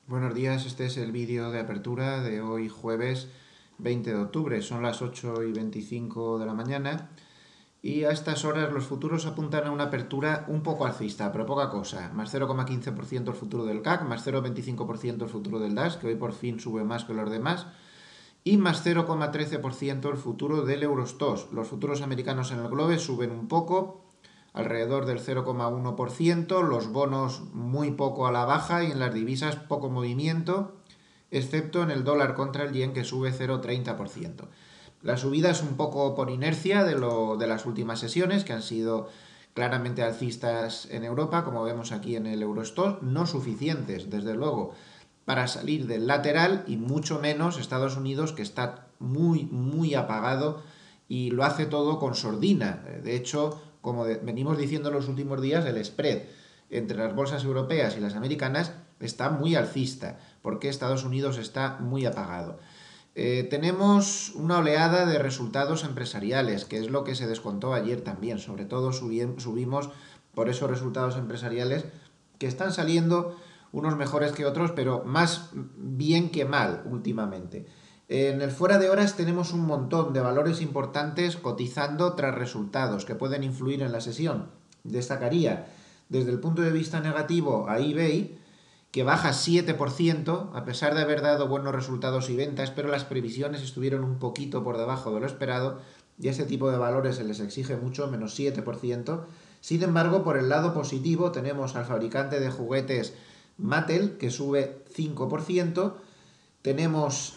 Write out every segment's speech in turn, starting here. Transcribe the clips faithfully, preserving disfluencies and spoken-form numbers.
Buenos días, este es el vídeo de apertura de hoy jueves veinte de octubre. Son las ocho y veinticinco de la mañana y a estas horas los futuros apuntan a una apertura un poco alcista, pero poca cosa. Más cero coma quince por ciento el futuro del C A C, más cero coma veinticinco por ciento el futuro del DAX, que hoy por fin sube más que los demás, y más cero coma trece por ciento el futuro del Eurostoxx. Los futuros americanos en el Globe suben un poco, alrededor del cero coma uno por ciento, los bonos muy poco a la baja y en las divisas poco movimiento, excepto en el dólar contra el yen que sube cero coma treinta por ciento. La subida es un poco por inercia de, lo, de las últimas sesiones, que han sido claramente alcistas en Europa, como vemos aquí en el Eurostoxx, no suficientes, desde luego, para salir del lateral, y mucho menos Estados Unidos, que está muy, muy apagado y lo hace todo con sordina. De hecho, como de, venimos diciendo en los últimos días, el spread entre las bolsas europeas y las americanas está muy alcista, porque Estados Unidos está muy apagado. Eh, tenemos una oleada de resultados empresariales, que es lo que se descontó ayer también. Sobre todo subi- subimos por esos resultados empresariales que están saliendo unos mejores que otros, pero más bien que mal últimamente. En el fuera de horas tenemos un montón de valores importantes cotizando tras resultados que pueden influir en la sesión. Destacaría desde el punto de vista negativo a eBay, que baja siete por ciento a pesar de haber dado buenos resultados y ventas, pero las previsiones estuvieron un poquito por debajo de lo esperado y a ese tipo de valores se les exige mucho, menos siete por ciento. Sin embargo, por el lado positivo tenemos al fabricante de juguetes Mattel, que sube cinco por ciento, tenemos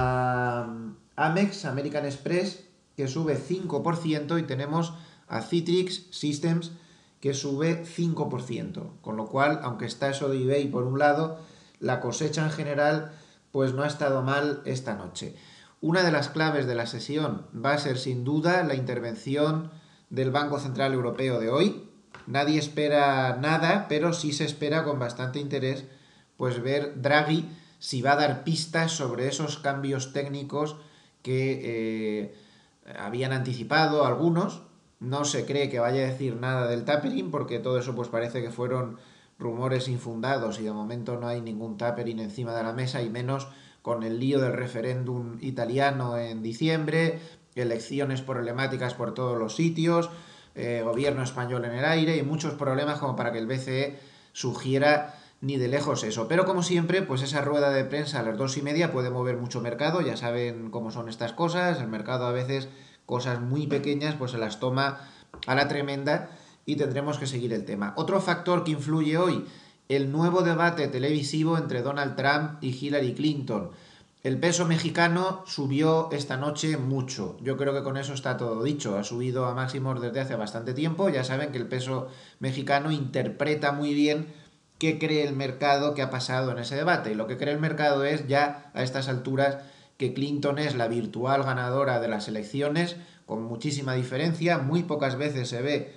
a Amex, American Express, que sube cinco por ciento, y tenemos a Citrix Systems, que sube cinco por ciento. Con lo cual, aunque está eso de eBay por un lado, la cosecha en general pues no ha estado mal esta noche. Una de las claves de la sesión va a ser sin duda la intervención del Banco Central Europeo de hoy. Nadie espera nada, pero sí se espera con bastante interés pues ver Draghi si va a dar pistas sobre esos cambios técnicos que eh, habían anticipado algunos. No se cree que vaya a decir nada del tapering, porque todo eso pues parece que fueron rumores infundados y de momento no hay ningún tapering encima de la mesa, y menos con el lío del referéndum italiano en diciembre, elecciones problemáticas por todos los sitios, eh, gobierno español en el aire y muchos problemas como para que el B C E sugiera ni de lejos eso. Pero como siempre, pues esa rueda de prensa a las dos y media puede mover mucho mercado. Ya saben cómo son estas cosas. El mercado a veces cosas muy pequeñas pues se las toma a la tremenda y tendremos que seguir el tema. Otro factor que influye hoy, el nuevo debate televisivo entre Donald Trump y Hillary Clinton. El peso mexicano subió esta noche mucho. Yo creo que con eso está todo dicho. Ha subido a máximos desde hace bastante tiempo. Ya saben que el peso mexicano interpreta muy bien qué cree el mercado que ha pasado en ese debate. Y lo que cree el mercado es ya a estas alturas que Clinton es la virtual ganadora de las elecciones, con muchísima diferencia. Muy pocas veces se ve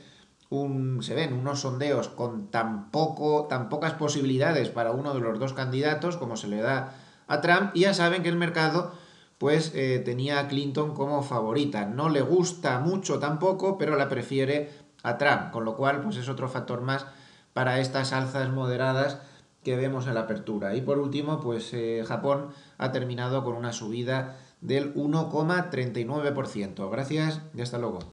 un, se ven unos sondeos con tan, poco, tan pocas posibilidades para uno de los dos candidatos como se le da a Trump, y ya saben que el mercado pues eh, tenía a Clinton como favorita. No le gusta mucho tampoco, pero la prefiere a Trump, con lo cual pues es otro factor más para estas alzas moderadas que vemos en la apertura. Y por último, pues eh, Japón ha terminado con una subida del uno coma treinta y nueve por ciento. Gracias y hasta luego.